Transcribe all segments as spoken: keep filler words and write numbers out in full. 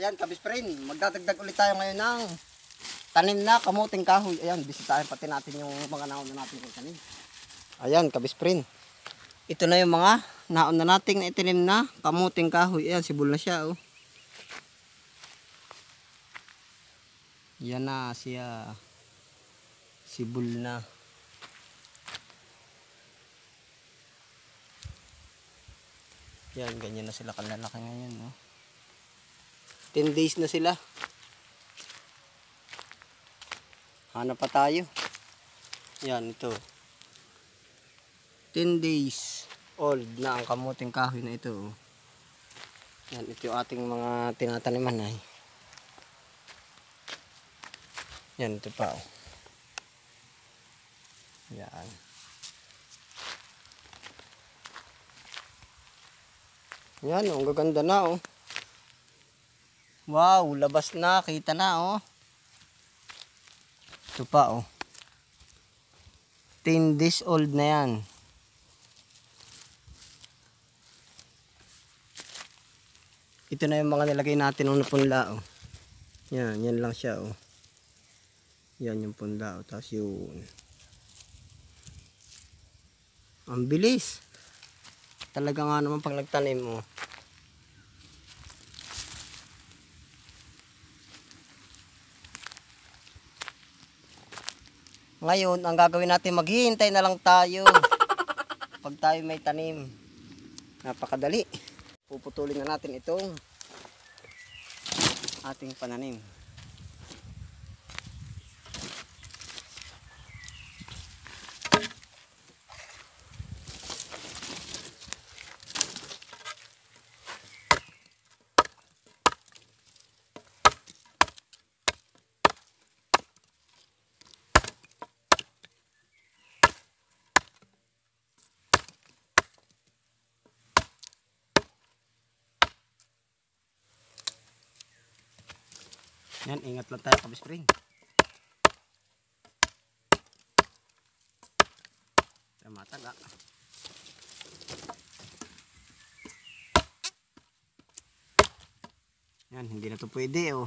Ayan, kabisprin, magdadagdag ulit tayo ngayon ng tanim na kamuting kahoy. Ayan, bisitahin pati natin yung mga naon na natin kung tanim. Ayan, kabisprin. Ito na yung mga naon na nating na itinim na kamuting kahoy. Ayan, sibol na siya, oh. Yan na siya. Sibol na. Yan, ganyan na sila kalalaki ngayon, no? ten days na sila. Hanap pa tayo. Yan, ito. ten days old na ang kamuting kahoy na ito, oh. Yan, ito yung ating mga tinataniman ay. Yan, ito pa, oh. Yan. Yan, oh, ang gaganda na, oh. Wow, labas na, kita na, oh. Ito pa, oh. ten days old na yan. Ito na yung mga nilagay natin ng punla, oh. Yan, yan lang siya, oh. Yan yung punla, oh. Tapos yun. Ang bilis. Talaga nga naman pag nagtanim, oh. Ngayon, ang gagawin natin, maghihintay na lang tayo. Pag tayo may tanim. Napakadali. Puputulin na natin itong ating pananim. Yan, ingat lang tayo kabispring. Mataga. Yan, hindi na to pwede, oh.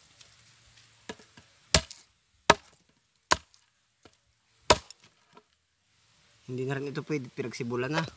Hindi na rin ito pwede, pinagsibulan na.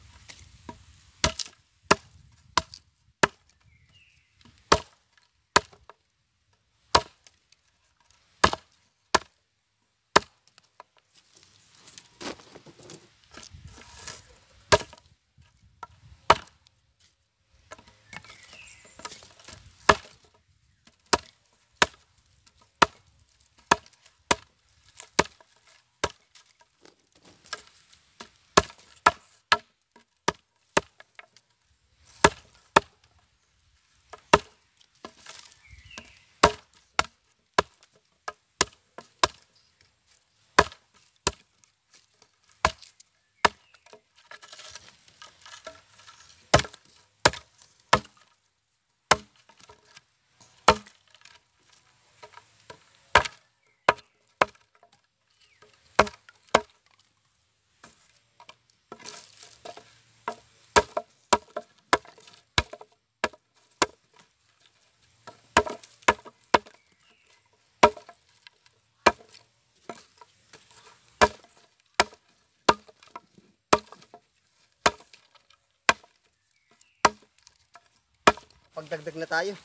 Pagdagdag na tayo.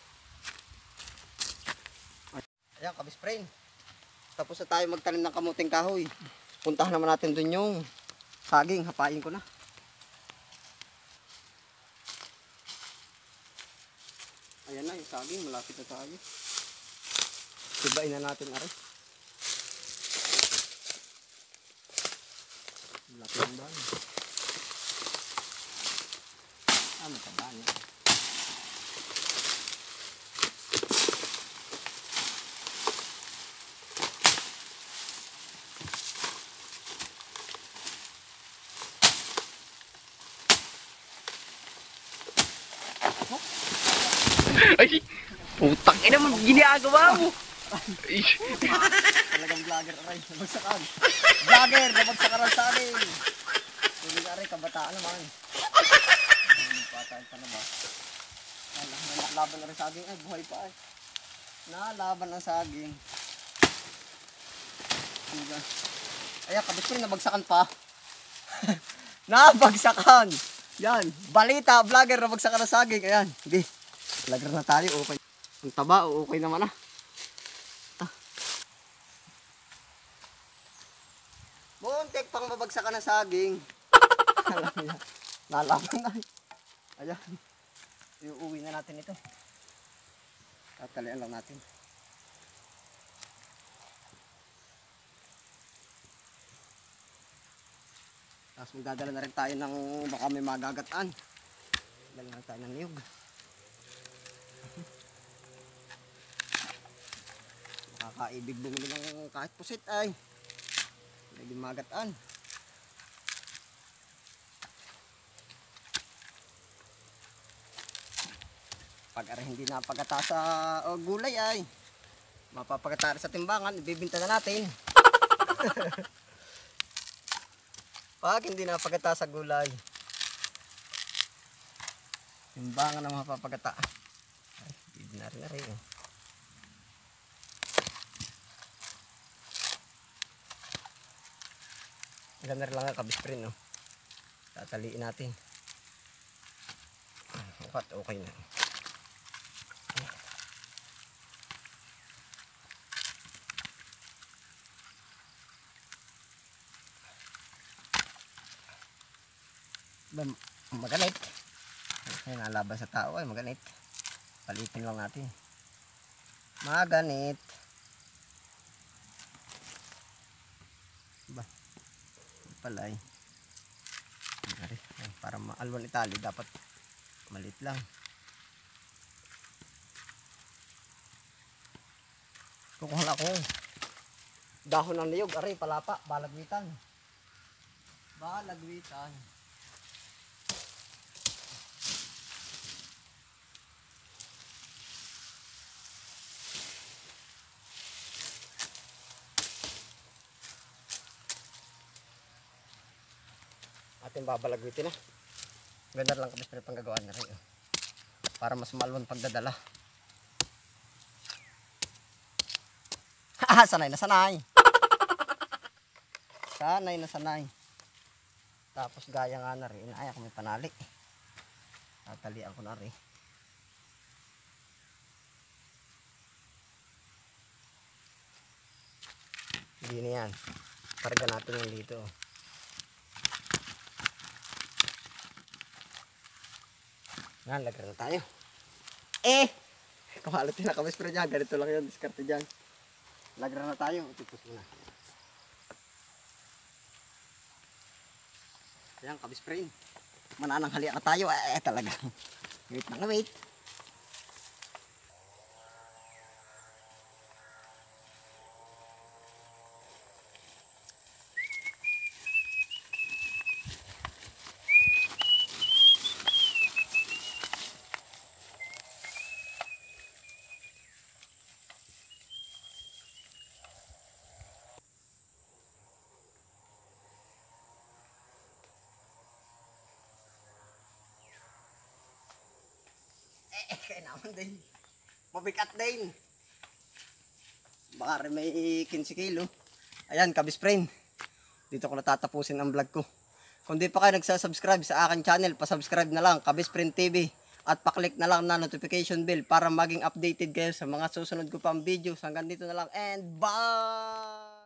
Ayan, kabispring. Tapos na tayo magtanim ng kamuting kahoy. Puntahan naman natin dun yung saging. Hapain ko na. Ayan na yung saging. Malapit na tayo. Sibain na natin aray. Malapit ang bahan. Ah, matabahan yan. Ay, putang ina mo, ginagawa mo. Ay. Talagang vlogger, aray, nabagsakan. Vlogger, nabagsakan sa akin. Tuloy aray, kabataan naman. Pataan pa na ba? Alam, may laban na rin sa akin, ay, buhay pa ay. Nalaban ang saging. Diba? Ayan, kabisprint, nabagsakan pa. Nabagsakan! Yan, balita, vlogger, nabagsakan ng saging. Ayan, hindi. Vlogger na tayo, okay. Ang taba, okay naman ah. ah. Muntik pang mabagsakan ng saging. Alam niya, nalaban na. Ayan, iuwi na natin ito. Tatalian lang natin. Tapos magdadala na rin tayo ng baka may magagataan. Dala na tayo ng niyog. Makakaibig bumili ng kahit pusit ay. May magataan. Pag ara hindi napagata sa oh, gulay ay mapapagata sa timbangan, ibibinta na natin. Pag hindi napagata sa gulay, timbangan na mapapagata. Ay, hindi na rin na rin. Oh. Ganda rin lang ang kabisprint, no? Tataliin natin. Ukat, okay na. Maganit. Ay, nalaban sa tao ay maganit. Palitin lang natin. Maganit. Ba? Palay. Para maalwan itali dapat malit lang. Kukuha na ako. Dahon ng niyog, aray palapa, balagwitan. Balagwitan. Ating babalagwitin na. Ganda lang kami sa panggagawa na rin. Para mas malwan pagdadala. Ha, sanay na sanay. Sanay na sanay. Tapos gaya nga na rin. Ay, ako may panali. Tatalian ko na rin. Hindi na yan. Karga natin yung dito. Yan, lagyan na tayo. Eh! Kumalatin na kami spray dyan. Ganito lang yun. Diskarte dyan. Lagyan na tayo. Tipos muna. Ayan, kabispray. Mananang hali ka tayo. Eh, eh talaga. Wait na wait. Eh, kaya naman din. Mabigat din. Baka rin may fifteen kilo. Ayan, kabispray. Dito ko natatapusin ang vlog ko. Kung di pa kayo nagsasubscribe sa aking channel, pasubscribe na lang, Kabisprin T V. At paklik na lang na notification bell para maging updated kayo sa mga susunod ko pang videos. Hanggang dito na lang and bye!